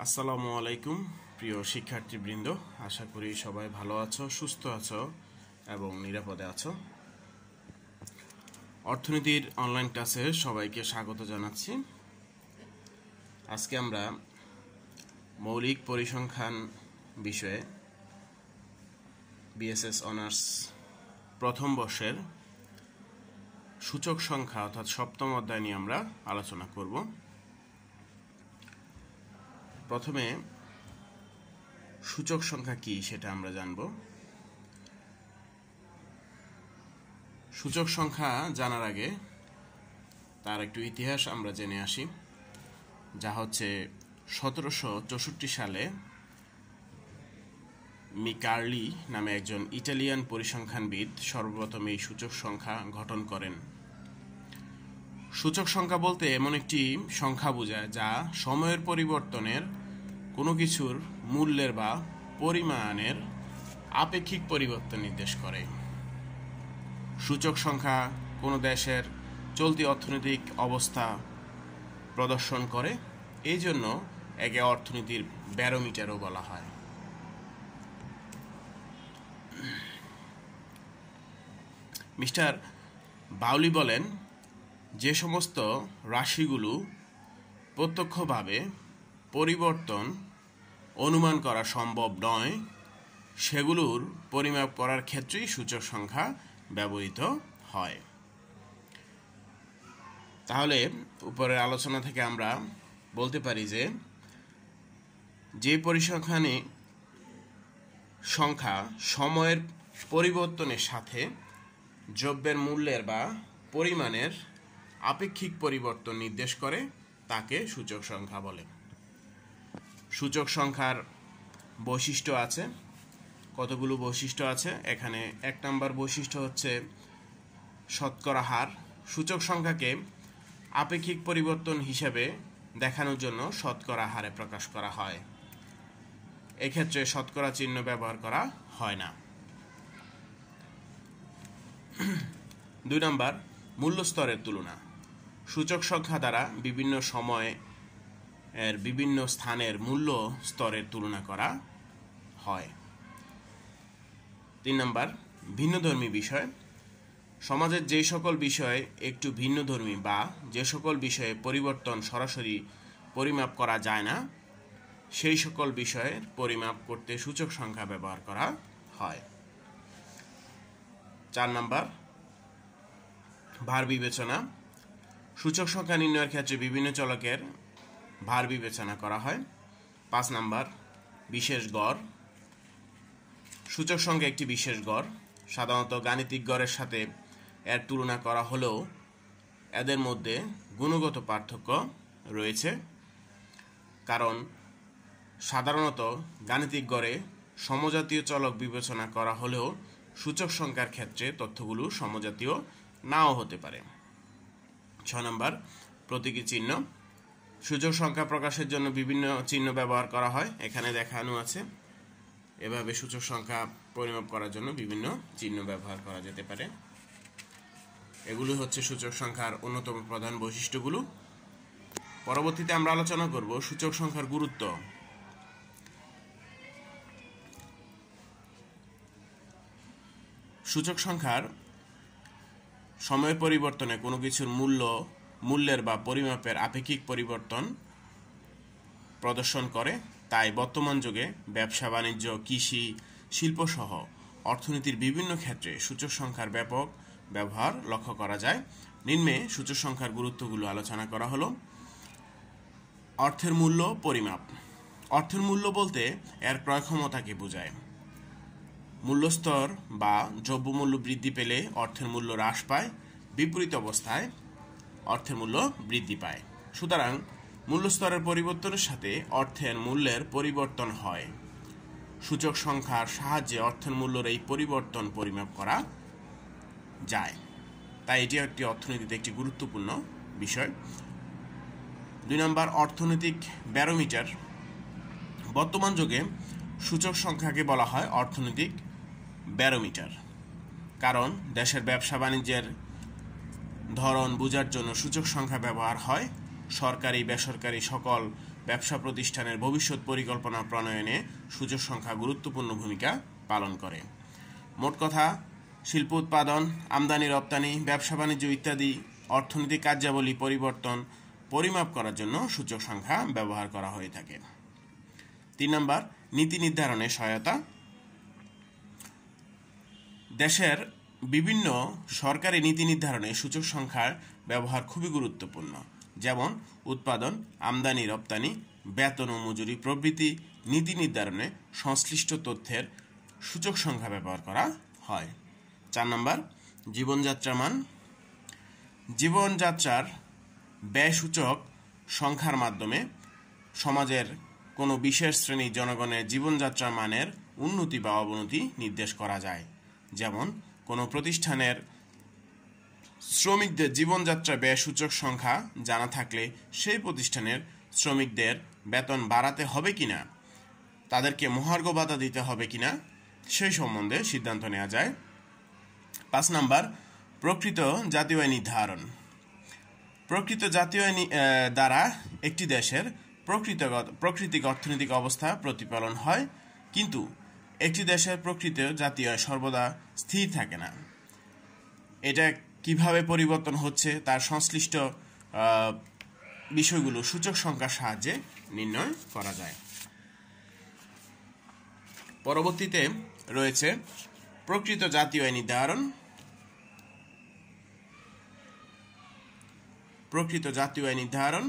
আসসালামু আলাইকুম প্রিয় শিক্ষার্থীবৃন্দ, আশা করি সবাই ভালো আছো, সুস্থ আছো এবং নিরাপদে আছো। অর্থনীতির অনলাইন ক্লাসে সবাইকে স্বাগত জানাচ্ছি। আজকে আমরা মৌলিক পরিসংখ্যান বিষয়ে বিএসএস অনার্স প্রথম বর্ষের সূচক সংখ্যা অর্থাৎ সপ্তম অধ্যায় নিয়ে আমরা আলোচনা করব। প্রথমে সূচক সংখ্যা কি সেটা আমরা জানব। সূচক সংখ্যা জানার আগে তার একটু ইতিহাস আমরা জেনে আসি, যা হচ্ছে 1764 সালে মিকার্লি নামে একজন ইটালিয়ান পরিসংখ্যানবিদ সর্বপ্রথম এই সূচক সংখ্যা গঠন করেন। সূচক সংখ্যা বলতে এমন একটি সংখ্যা বোঝায় যা সময়ের পরিবর্তনের কোনো কিছুর মূল্যের বা পরিমাণের আপেক্ষিক পরিবর্তন নির্দেশ করে। সূচক সংখ্যা কোনো দেশের চলতি অর্থনৈতিক অবস্থা প্রদর্শন করে, এই জন্য একে অর্থনীতির ব্যারোমিটারও বলা হয়। মিস্টার বাউলি বলেন, যে সমস্ত রাশিগুলো প্রত্যক্ষভাবে পরিবর্তন অনুমান করা সম্ভব নয় সেগুলোর পরিমাপ করার ক্ষেত্রেই সূচক সংখ্যা ব্যবহৃত হয়। তাহলে উপরের আলোচনা থেকে আমরা বলতে পারি যে পরিসংখ্যানে সংখ্যা সময়ের পরিবর্তনের সাথে দ্রব্যের মূল্যের বা পরিমাণের আপেক্ষিক পরিবর্তন নির্দেশ করে তাকে সূচক সংখ্যা বলে। সূচক সংখ্যার বৈশিষ্ট্য আছে, কতগুলো বৈশিষ্ট্য আছে। এখানে 1 নম্বর বৈশিষ্ট্য হচ্ছে শতকরা হার। সূচক সংখ্যাকে আপেক্ষিক পরিবর্তন হিসেবে দেখানোর জন্য শতকরা হারে প্রকাশ করা হয়। এক্ষেত্রে শতকরা চিহ্ন ব্যবহার করা হয় না। 2 নম্বর মূল্য স্তরের তুলনা। সূচক সংখ্যা দ্বারা বিভিন্ন সময়ে এর বিভিন্ন স্থানের মূল্য স্তরের তুলনা করা হয়। 3 নম্বর ভিন্নধর্মী বিষয়। সমাজের যে সকল বিষয় একটু ভিন্নধর্মী বা যে সকল বিষয়ে পরিবর্তন সরাসরি পরিমাপ করা যায় না সেই সকল বিষয়ের পরিমাপ করতে সূচক সংখ্যা ব্যবহার করা হয়। 4 নম্বর ভার বিবেচনা। সূচক সংখ্যা নির্ণয়ের ক্ষেত্রে বিভিন্ন চলকের ভার বিবেচনা করা হয়। 5 নম্বর বিশেষ গড়। সূচক সংখ্যা একটি বিশেষ গড়। সাধারণত গাণিতিক গড়ের সাথে এর তুলনা করা হলেও এদের মধ্যে গুণগত পার্থক্য রয়েছে, কারণ সাধারণত গাণিতিক গড়ে সমজাতীয় চলক বিবেচনা করা হলেও সূচক সংখ্যার ক্ষেত্রে তথ্যগুলো সমজাতীয় নাও হতে পারে। 6 নম্বর প্রতীকী চিহ্ন। সূচক সংখ্যা প্রকাশের জন্য বিভিন্ন চিহ্ন ব্যবহার করা হয়, এখানে দেখানো আছে। এভাবে সূচক সংখ্যা পরিমাপ করার জন্য বিভিন্ন চিহ্ন ব্যবহার করা যেতে পারে। এগুলি হচ্ছে সূচক সংখ্যার অন্যতম প্রধান বৈশিষ্ট্যগুলো। পরবর্তীতে আমরা আলোচনা করব সূচক সংখ্যার গুরুত্ব। সূচক সংখ্যার সময় পরিবর্তনে কোনো কিছুর মূল্যের বা পরিমাপের আপেক্ষিক পরিবর্তন প্রদর্শন করে, তাই বর্তমান যুগে ব্যবসা বাণিজ্য, কৃষি, শিল্পসহ অর্থনীতির বিভিন্ন ক্ষেত্রে সূচক সংখ্যার ব্যাপক ব্যবহার লক্ষ্য করা যায়। নিম্নে সূচক সংখ্যার গুরুত্বগুলো আলোচনা করা হলো। অর্থের মূল্য পরিমাপ। অর্থের মূল্য বলতে এর ক্রয় ক্ষমতাকে বোঝায়। মূল্যস্তর বা দ্রব্যমূল্য বৃদ্ধি পেলে অর্থের মূল্য হ্রাস পায়, বিপরীত অবস্থায় অর্থের মূল্য বৃদ্ধি পায়। সুতরাং মূল্যস্তরের পরিবর্তনের সাথে অর্থের মূল্যের পরিবর্তন হয়। সূচক সংখ্যার সাহায্যে অর্থের মূল্যের এই পরিবর্তন পরিমাপ করা যায়, তাই এটি একটি অর্থনীতিতে একটি গুরুত্বপূর্ণ বিষয়। 2 নম্বর অর্থনৈতিক ব্যারোমিটার। বর্তমান যুগে সূচক সংখ্যাকে বলা হয় অর্থনৈতিক ব্যারোমিটার, কারণ দেশের ব্যবসা বাণিজ্যের ধরন বোঝার জন্য সূচক সংখ্যা ব্যবহার হয়। সরকারি বেসরকারি সকল ব্যবসা প্রতিষ্ঠানের ভবিষ্যৎ পরিকল্পনা প্রণয়নে সূচক সংখ্যা গুরুত্বপূর্ণ ভূমিকা পালন করে। মোট কথা, শিল্প উৎপাদন, আমদানি রপ্তানি, ব্যবসা বাণিজ্য ইত্যাদি অর্থনৈতিক কার্যাবলী পরিবর্তন পরিমাপ করার জন্য সূচক সংখ্যা ব্যবহার করা হয়ে থাকে। 3 নম্বর, নীতি নির্ধারণে সহায়তা। দেশের বিভিন্ন সরকারি নীতি নির্ধারণে সূচক সংখ্যার ব্যবহার খুবই গুরুত্বপূর্ণ। যেমন উৎপাদন, আমদানি রপ্তানি, বেতন ও মজুরি প্রভৃতি নীতি নির্ধারণে সংশ্লিষ্ট তথ্যের সূচক সংখ্যা ব্যবহার করা হয়। 4 নম্বর, জীবনযাত্রা মান। জীবনযাত্রার ব্যয় সূচক সংখ্যার মাধ্যমে সমাজের কোনো বিশেষ শ্রেণীর জনগণের জীবনযাত্রার মানের উন্নতি বা অবনতি নির্দেশ করা যায়। যেমন কোনো প্রতিষ্ঠানের শ্রমিকদের জীবনযাত্রা ব্যয় সূচক সংখ্যা জানা থাকলে সেই প্রতিষ্ঠানের শ্রমিকদের বেতন বাড়াতে হবে কিনা, তাদেরকে মহার্ঘ ভাতা দিতে হবে কিনা সেই সম্বন্ধে সিদ্ধান্ত নেওয়া যায়। 5 নম্বর, প্রকৃত জাতীয় আয় নির্ধারণ। প্রকৃত জাতীয় আয় দ্বারা একটি দেশের প্রকৃতিক অর্থনৈতিক অবস্থা প্রতিপালন হয়, কিন্তু একটি দেশের প্রকৃত জাতীয় আয় সর্বদা স্থির থাকে না। এটা কিভাবে পরিবর্তন হচ্ছে তার সংশ্লিষ্ট বিষয়গুলো সূচক সংখ্যার সাহায্যে নির্ণয় করা যায়। পরবর্তীতে রয়েছে প্রকৃত জাতীয় আয় নির্ধারণ। প্রকৃত জাতীয় আয় নির্ধারণ।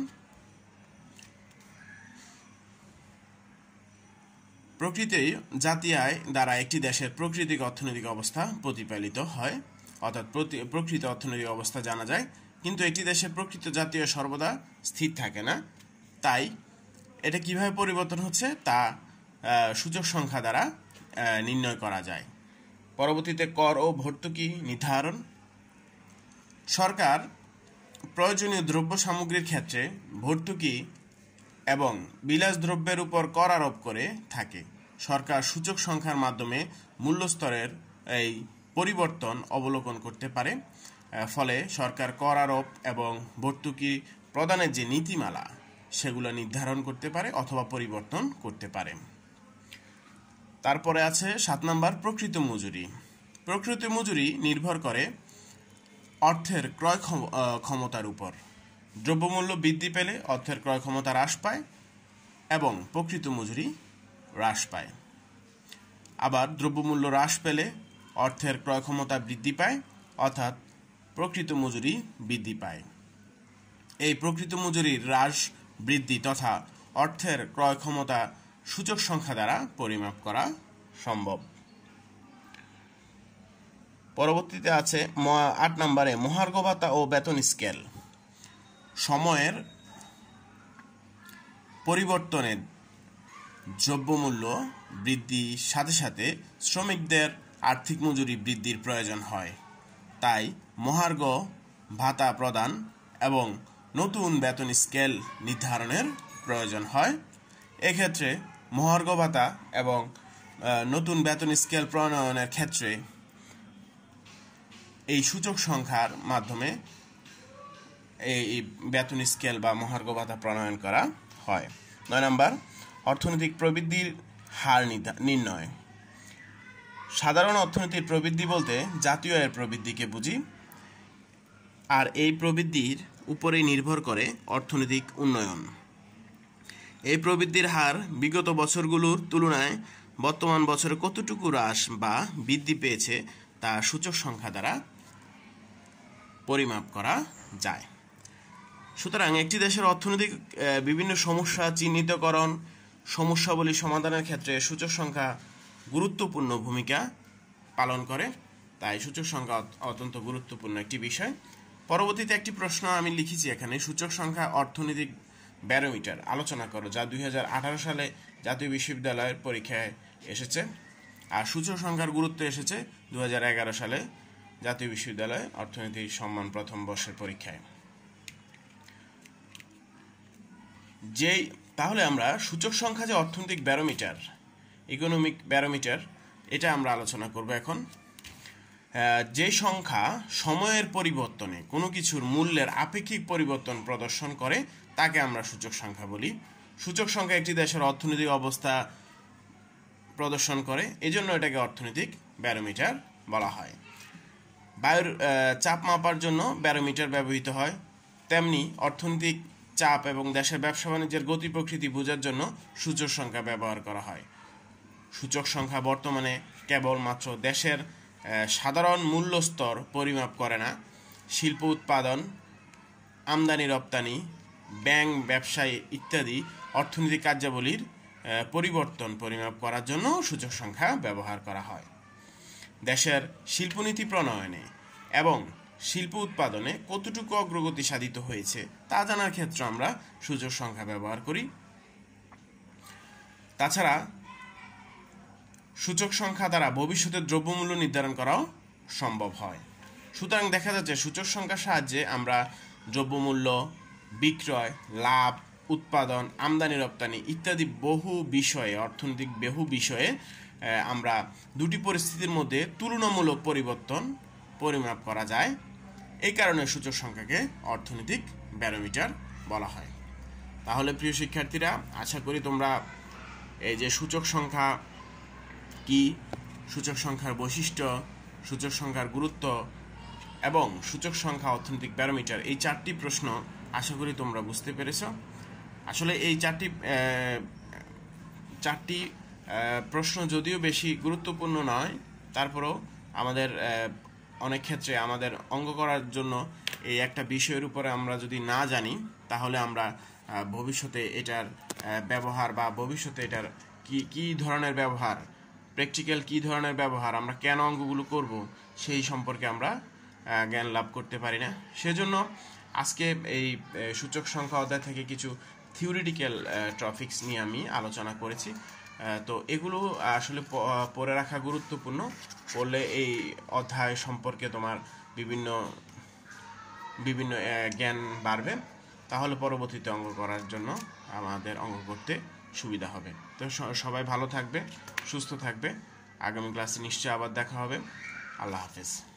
প্রকৃত জাতীয় আয় দ্বারা একটি দেশের প্রকৃতিক অর্থনৈতিক অবস্থা প্রতিপালিত হয়, অর্থাৎ প্রকৃত অর্থনৈতিক অবস্থা জানা যায়, কিন্তু একটি দেশের প্রকৃত জাতীয় সর্বদা স্থির থাকে না। তাই এটা কিভাবে পরিবর্তন হচ্ছে তা সূচক সংখ্যা দ্বারা নির্ণয় করা যায়। পরবর্তীতে কর ও ভর্তুকি নির্ধারণ। সরকার প্রয়োজনীয় দ্রব্য সামগ্রীর ক্ষেত্রে ভর্তুকি এবং বিলাস দ্রব্যের উপর কর আরোপ করে থাকে। সরকার সূচক সংখ্যার মাধ্যমে মূল্যস্তরের এই পরিবর্তন অবলোকন করতে পারে। ফলে সরকার কর আরোপ এবং ভর্তুকি প্রদানের যে নীতিমালা সেগুলো নির্ধারণ করতে পারে অথবা পরিবর্তন করতে পারে। তারপরে আছে 7 নম্বর, প্রকৃত মজুরি। প্রকৃত মজুরি নির্ভর করে অর্থের ক্রয় ক্ষমতার উপর। দ্রব্যমূল্য বৃদ্ধি পেলে অর্থের ক্রয় ক্ষমতা হ্রাস পায় এবং প্রকৃত মজুরি হ্রাস পায়। আবার দ্রব্যমূল্য হ্রাস পেলে অর্থের ক্রয় ক্ষমতা বৃদ্ধি পায়, অর্থাৎ প্রকৃত মজুরি বৃদ্ধি পায়। এই প্রকৃত মজুরির হ্রাস বৃদ্ধি তথা অর্থের ক্রয় ক্ষমতা সূচক সংখ্যা দ্বারা পরিমাপ করা সম্ভব। পরবর্তীতে আছে 8 নম্বরে মহার্ঘ ভাতা ও বেতন স্কেল। সময়ের পরিবর্তনে দ্রব্যমূল্য বৃদ্ধির সাথে সাথে শ্রমিকদের আর্থিক মজুরি বৃদ্ধির প্রয়োজন হয়। তাই মহার্ঘ ভাতা প্রদান এবং নতুন বেতন স্কেল নির্ধারণের প্রয়োজন হয়। এক্ষেত্রে মহার্ঘ ভাতা এবং নতুন বেতন স্কেল প্রণয়নের ক্ষেত্রে এই সূচক সংখ্যার মাধ্যমে এই বেতন স্কেল বা মহার্ঘ ভাতা প্রণয়ন করা হয়। 9 নম্বর, অর্থনৈতিক প্রবৃদ্ধির হার নির্ণয়। সাধারণ অর্থনীতির প্রবৃদ্ধি বলতে জাতীয় আয়ের প্রবৃদ্ধিকে বুঝি, আর এই প্রবৃদ্ধির উপরে নির্ভর করে অর্থনৈতিক উন্নয়ন। এই প্রবৃদ্ধির হার বিগত বছরগুলোর তুলনায় বর্তমান বছরে কতটুকু হ্রাস বা বৃদ্ধি পেয়েছে তা সূচক সংখ্যা দ্বারা পরিমাপ করা যায়। সুতরাং একটি দেশের অর্থনৈতিক বিভিন্ন সমস্যা চিহ্নিতকরণ, সমস্যাবলী সমাধানের ক্ষেত্রে সূচক সংখ্যা গুরুত্বপূর্ণ ভূমিকা পালন করে। তাই সূচক সংখ্যা অত্যন্ত গুরুত্বপূর্ণ একটি বিষয়। পরবর্তীতে একটি প্রশ্ন আমি লিখেছি এখানে, সূচক সংখ্যা অর্থনৈতিক ব্যারোমিটার আলোচনা করো, যা 2018 সালে জাতীয় বিশ্ববিদ্যালয়ের পরীক্ষায় এসেছে। আর সূচক সংখ্যার গুরুত্ব এসেছে 2011 সালে জাতীয় বিশ্ববিদ্যালয় অর্থনীতি সম্মান প্রথম বর্ষের পরীক্ষায়। তাহলে আমরা সূচক সংখ্যা যে অর্থনৈতিক ব্যারোমিটার, ইকোনমিক ব্যারোমিটার, এটা আমরা আলোচনা করব এখন। যে সংখ্যা সময়ের পরিবর্তনে কোনো কিছুর মূল্যের আপেক্ষিক পরিবর্তন প্রদর্শন করে তাকে আমরা সূচক সংখ্যা বলি। সূচক সংখ্যা একটি দেশের অর্থনৈতিক অবস্থা প্রদর্শন করে, এজন্য এটাকে অর্থনৈতিক ব্যারোমিটার বলা হয়। বায়ুর চাপ মাপার জন্য ব্যারোমিটার ব্যবহৃত হয়, তেমনি অর্থনৈতিক চাপ এবং দেশের ব্যবসা বাণিজ্যের গতি প্রকৃতি বোঝার জন্য সূচক সংখ্যা ব্যবহার করা হয়। সূচক সংখ্যা বর্তমানে কেবলমাত্র দেশের সাধারণ মূল্যস্তর পরিমাপ করে না, শিল্প উৎপাদন, আমদানি রপ্তানি, ব্যাংক ব্যবসায় ইত্যাদি অর্থনৈতিক কার্যাবলীর পরিবর্তন পরিমাপ করার জন্য সূচক সংখ্যা ব্যবহার করা হয়। দেশের শিল্পনীতি প্রণয়নে এবং শিল্প উৎপাদনে কতটুকু অগ্রগতি সাধিত হয়েছে তা জানার ক্ষেত্রে আমরা সূচক সংখ্যা ব্যবহার করি। তাছাড়া সূচক সংখ্যা দ্বারা ভবিষ্যতের দ্রব্যমূল্য নির্ধারণ করাও সম্ভব হয়। সুতরাং দেখা যাচ্ছে সূচক সংখ্যার সাহায্যে আমরা দ্রব্যমূল্য, বিক্রয়, লাভ, উৎপাদন, আমদানি রপ্তানি ইত্যাদি বহু বিষয়ে, অর্থনৈতিক বহু বিষয়ে আমরা দুটি পরিস্থিতির মধ্যে তুলনামূলক পরিবর্তন পরিমাপ করা যায়। এই কারণে সূচক সংখ্যাকে অর্থনৈতিক ব্যারোমিটার বলা হয়। তাহলে প্রিয় শিক্ষার্থীরা, আশা করি তোমরা এই যে সূচক সংখ্যা কি, সূচক সংখ্যার বৈশিষ্ট্য, সূচক সংখ্যার গুরুত্ব এবং সূচক সংখ্যা অর্থনৈতিক ব্যারোমিটার, এই চারটি প্রশ্ন আশা করি তোমরা বুঝতে পেরেছ। আসলে এই চারটি প্রশ্ন যদিও বেশি গুরুত্বপূর্ণ নয়, তারপরেও আমাদের অনেক ক্ষেত্রে আমাদের অঙ্ক করার জন্য এই একটা বিষয়ের উপরে আমরা যদি না জানি, তাহলে আমরা ভবিষ্যতে এটার ব্যবহার বা ভবিষ্যতে এটার কি ধরনের ব্যবহার, প্র্যাকটিক্যাল কি ধরনের ব্যবহার, আমরা কেন অঙ্কগুলো করব, সেই সম্পর্কে আমরা জ্ঞান লাভ করতে পারি না। সেজন্য আজকে এই সূচক সংখ্যা অধ্যায় থেকে কিছু থিওরিটিক্যাল টপিকস নিয়ে আমি আলোচনা করেছি। তো এগুলো আসলে পড়ে রাখা গুরুত্বপূর্ণ। পড়লে এই অধ্যায় সম্পর্কে তোমার বিভিন্ন জ্ঞান বাড়বে, তাহলে পরবর্তীতে অঙ্ক করার জন্য আমাদের অঙ্ক করতে সুবিধা হবে। তো সবাই ভালো থাকবে, সুস্থ থাকবে। আগামী ক্লাসে নিশ্চয়ই আবার দেখা হবে। আল্লাহ হাফেজ।